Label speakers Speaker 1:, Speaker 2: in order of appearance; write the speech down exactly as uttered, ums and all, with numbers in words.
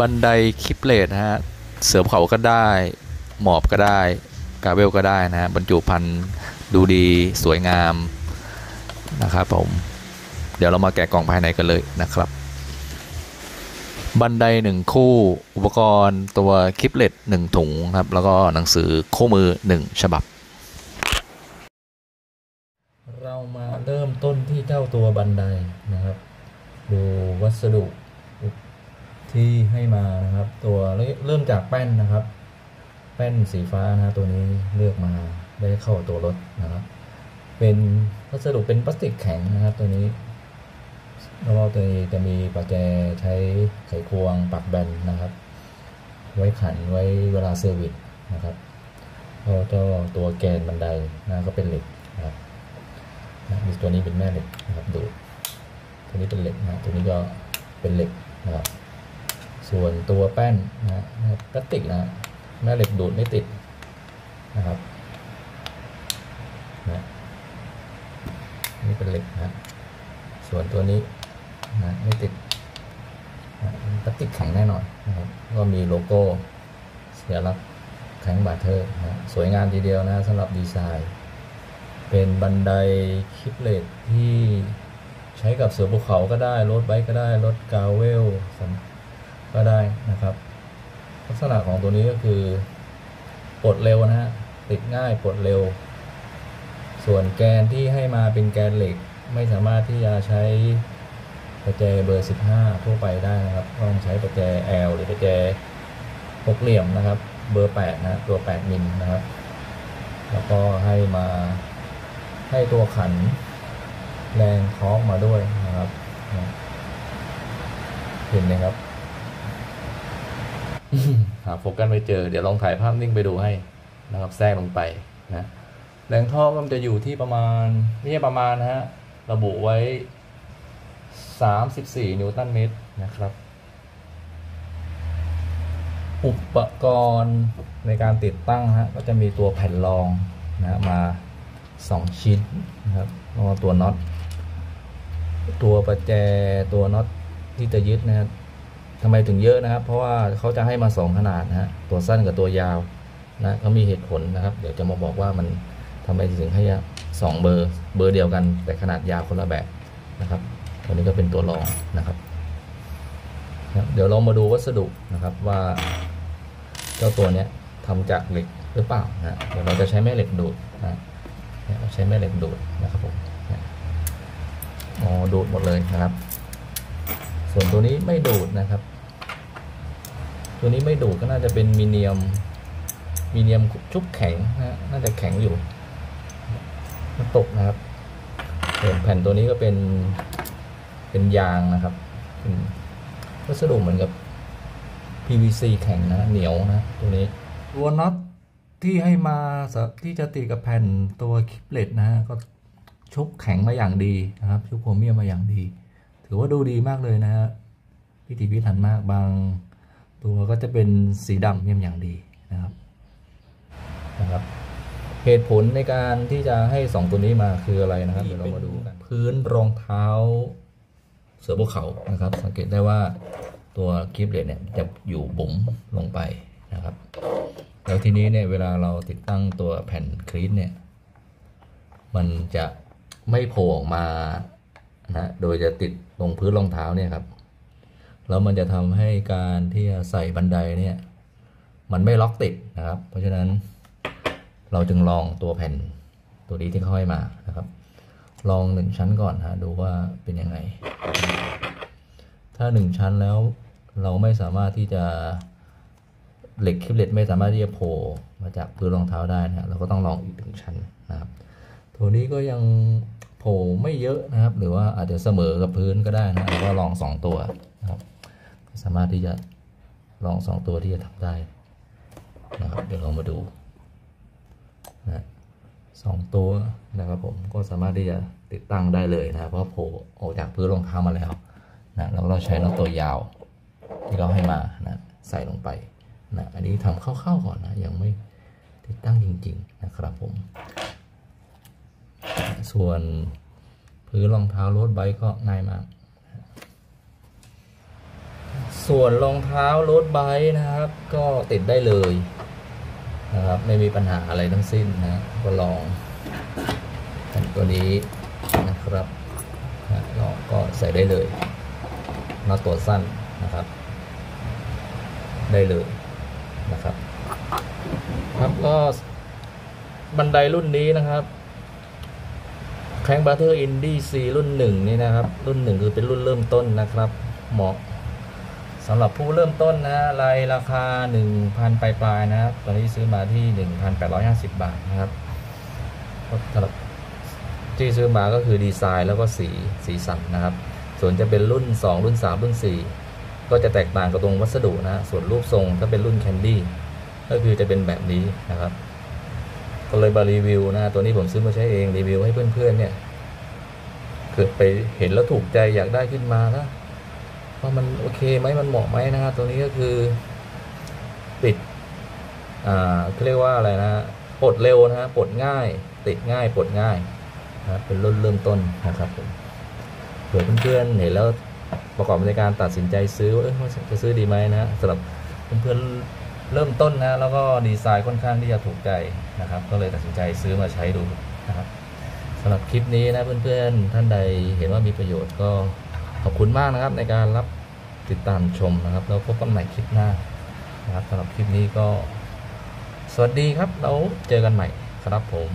Speaker 1: บันไดคลิปเลทนะฮะเสือภูเขาก็ได้หมอบก็ได้กาเวลก็ได้นะฮะบรรจุภัณฑ์ดูดีสวยงามนะครับผมเดี๋ยวเรามาแกะกล่องภายในกันเลยนะครับบันไดหนึ่งคู่อุปกรณ์ตัวคลิปเลทหนึ่งถุงครับแล้วก็หนังสือคู่มือหนึ่งฉบับเรามาเริ่มต้นที่เจ้าตัวบันไดนะครับดูวัสดุที่ให้มานะครับตัวเริ่มจากแป้นนะครับแป้นสีฟ้านะตัวนี้เลือกมาได้เข้าตัวรถนะครับเป็นวัสดุเป็นพลาสติกแข็งนะครับตัวนี้แล้วก็ตัวนี้จะมีประแจใช้ไขควงปักแบนนะครับไว้ขันไว้เวลาเซอร์วิสนะครับแล้วก็ตัวแกนบันไดนะก็เป็นเหล็กนะครับมีตัวนี้เป็นแม่เหล็กนะครับดูตัวนี้เป็นเหล็กนะตัวนี้ก็เป็นเหล็กนะครับส่วนตัวแป้นนะพลาสติกนะแม่เหล็กดูดไม่ติดนะครับนะนี่เป็นเหล็กนะส่วนตัวนี้นะไม่ติดนะพลาสติกแข็งแน่นอนนะครับก็มีโลโก้สัญลักษณ์แข็งบาเทอร์นะสวยงามทีเดียวนะสำหรับดีไซน์เป็นบันไดคลิปเลทที่ใช้กับเสือภูเขาก็ได้รถไบค์ก็ได้รถกาเวลก็ได้นะครับลักษณะของตัวนี้ก็คือปลดเร็วนะฮะติดง่ายปลดเร็วส่วนแกนที่ให้มาเป็นแกนเหล็กไม่สามารถที่จะใช้ประแจเบอร์สิบห้าทั่วไปได้นะครับต้องใช้ประแจ L หรือประแจหกเหลี่ยมนะครับเบอร์แปดนะตัวแปดมิลนะครับแล้วก็ให้มาให้ตัวขันแรงทอร์กมาด้วยนะครับเห็นไหมครับหาโฟกัสไม่เจอเดี๋ยวลองถ่ายภาพนิ่งไปดูให้นะครับแทรกลงไปนะแรงทอร์กมันจะอยู่ที่ประมาณไม่ใช่ประมาณนะฮะระบุไว้สามสิบสี่นิวตันเมตรนะครับอุปกรณ์ในการติดตั้งฮะก็จะมีตัวแผ่นรองนะมาสองชิ้นนะครับแล้วก็ตัวน็อตตัวประแจตัวน็อตที่จะยึดนะครับทำไมถึงเยอะนะครับเพราะว่าเขาจะให้มาสองขนาดนะฮะตัวสั้นกับตัวยาวนะเขามีเหตุผลนะครับเดี๋ยวจะมาบอกว่ามันทำไมถึงให้สองเบอร์เบอร์เดียวกันแต่ขนาดยาวคนละแบบนะครับตัวนี้ก็เป็นตัวรองนะครับเดี๋ยวเรามาดูวัสดุนะครับว่าเจ้าตัวนี้ทำจากเหล็กหรือเปล่านะเดี๋ยวเราจะใช้แม่เหล็กดูดนะเราใช้แม่เหล็กดูดนะครับผมอ๋อดูดหมดเลยนะครับส่วนตัวนี้ไม่ดูดนะครับตัวนี้ไม่ดูดก็น่าจะเป็นมีเนียมมีเนียมชุบแข็งนะน่าจะแข็งอยู่มันตกนะครับส่วนแผ่นตัวนี้ก็เป็นเป็นยางนะครับวัสดุเหมือนกับ พี วี ซี แข็งนะเหนียวนะตัวนี้ตัวน็อตที่ให้มาที่จะติดกับแผ่นตัวคลิปเลทนะก็ชุบแข็งมาอย่างดีนะครับชุบโครเมียมมาอย่างดีถือว่าดูดีมากเลยนะฮะพิถีพิถันมากบางตัวก็จะเป็นสีดำเยี่ยมอย่างดีนะครับนะครับเหตุผลในการที่จะให้สองตัวนี้มาคืออะไรนะครับเดี๋ยวเรามาดูกันพื้นรองเท้าเสือภูเขานะครับสังเกตได้ว่าตัวคลิปเลทเนี่ยจะอยู่บุ๋มลงไปนะครับแล้วทีนี้เนี่ยเวลาเราติดตั้งตัวแผ่นคลีตเนี่ยมันจะไม่โผล่ออกมานะโดยจะติดตรงพื้นรองเท้าเนี่ยครับแล้วมันจะทำให้การที่จะใส่บันไดเนี่ยมันไม่ล็อกติดนะครับเพราะฉะนั้นเราจึงลองตัวแผ่นตัวนี้ที่เขาให้มานะครับลองหนึ่งชั้นก่อนนะดูว่าเป็นยังไงถ้าหนึ่งชั้นแล้วเราไม่สามารถที่จะเหล็กคลิปเลทไม่สามารถที่จะโผล่มาจากพื้นรองเท้าได้นะเราก็ต้องลองอีกหนึ่งชั้นนะครับตัวนี้ก็ยังโผล่ไม่เยอะนะครับหรือว่าอาจจะเสมอกับพื้นก็ได้นะเราก็ลองสองตัวนะครับสามารถที่จะลองสองตัวที่จะทำได้นะครับเดี๋ยวเรามาดูนะสองตัวนะครับผมก็สามารถที่จะติดตั้งได้เลยนะเพราะโผล่ออกจากพื้นรองเท้ามาแล้วนะเราเราใช้น็อตตัวยาวที่เขาให้มานะใส่ลงไปนะอันนี้ทำคร่าวๆก่อนนะยังไม่ติดตั้งจริงๆนะครับผมส่วนพื้นรองเท้ารถไบค์ก็ง่ายมากส่วนรองเท้าโรดไบค์นะครับก็ติดได้เลยนะครับไม่มีปัญหาอะไรทั้งสิ้นนะก็ลองตัวนี้นะครับลองก็ใส่ได้เลยน็อตตัวสั้นนะครับได้เลยนะครับครับก็บันไดรุ่นนี้นะครับแครงบัตเตอร์อินดี้ซีรุ่นหนึ่งนี่นะครับรุ่นหนึ่งคือเป็นรุ่นเริ่มต้นนะครับเหมาะสำหรับผู้เริ่มต้นนะรายราคา หนึ่งพัน ปลายๆนะครับตอนนี้ซื้อมาที่ หนึ่งพันแปดร้อยห้าสิบ บาทนะครับสำหรับที่ซื้อมาก็คือดีไซน์แล้วก็สีสีสันนะครับส่วนจะเป็นรุ่นสองรุ่นสามรุ่นสี่ก็จะแตกต่างกับตรงวัสดุนะส่วนรูปทรงถ้าเป็นรุ่นแคนดี้ก็คือจะเป็นแบบนี้นะครับก็เลยมารีวิวนะตัวนี้ผมซื้อมาใช้เองรีวิวให้เพื่อนๆเนี่ยเกิดไปเห็นแล้วถูกใจอยากได้ขึ้นมานะว่ามันโอเคไหมมันเหมาะไหมนะฮะตัวนี้ก็คือติดอ่าเขาเรียกว่าอะไรนะปลดเร็วนะฮะปลดง่ายติดง่ายปลดง่ายนะเป็นรุ่นเริ่มต้นนะครับผมเผื่อเพื่อนๆเห็นแล้วประกอบในการตัดสินใจซื้อว่าจะซื้อดีไหมนะสำหรับเพื่อนๆเริ่มต้นนะแล้วก็ดีไซน์ค่อนข้างที่จะถูกใจนะครับก็เลยตัดสินใจซื้อมาใช้ดูนะครับสำหรับคลิปนี้นะเพื่อนๆท่านใดเห็นว่ามีประโยชน์ก็ขอบคุณมากนะครับในการรับติดตามชมนะครับแล้วพบกันใหม่คลิปหน้านะครับสำหรับคลิปนี้ก็สวัสดีครับเราเจอกันใหม่ครับผม